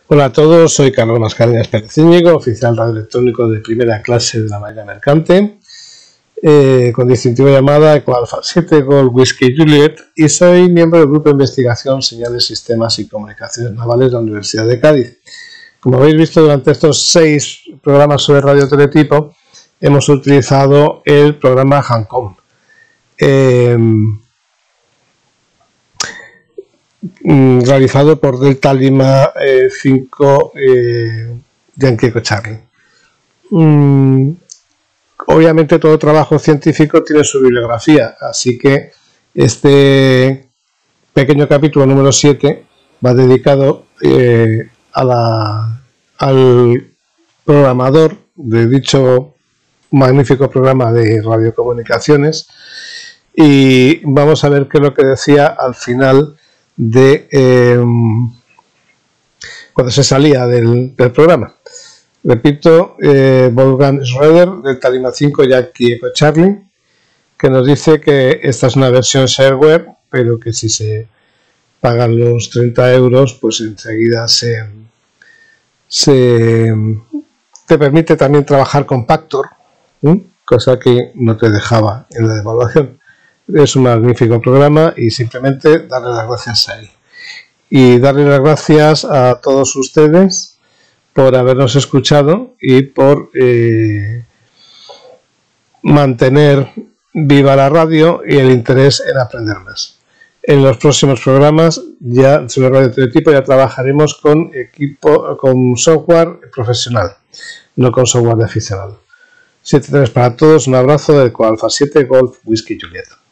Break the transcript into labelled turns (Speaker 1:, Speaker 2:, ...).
Speaker 1: Hola a todos, soy Carlos Mascareñas Pérez Íñigo, oficial radioelectrónico de primera clase de la Marina Mercante, con distintiva llamada Eco Alfa 7 Golf Whiskey Juliet, y soy miembro del Grupo de Investigación Señales, Sistemas y Comunicaciones Navales de la Universidad de Cádiz. Como habéis visto, durante estos 6 programas sobre radioteletipo hemos utilizado el programa Hancom, realizado por Delta Lima 5 Yankee Eco Charlie. Obviamente todo trabajo científico tiene su bibliografía, así que este pequeño capítulo número 7 va dedicado al programador de dicho magnífico programa de radiocomunicaciones, y vamos a ver qué es lo que decía al final de cuando se salía del programa. Repito, Wolfgang Schroeder del Talima 5 Yankee Eco Charlie, que nos dice que esta es una versión shareware, pero que si se pagan los 30 euros, pues enseguida te permite también trabajar con Pactor, cosa que no te dejaba en la evaluación. Es un magnífico programa y simplemente darle las gracias a él. Y darle las gracias a todos ustedes por habernos escuchado y por mantener viva la radio y el interés en aprender más. En los próximos programas ya sobre radioteletipo ya trabajaremos con software profesional, no con software de aficionado. 7-3 para todos, un abrazo de Eco Alfa 7 Golf Whiskey Juliet.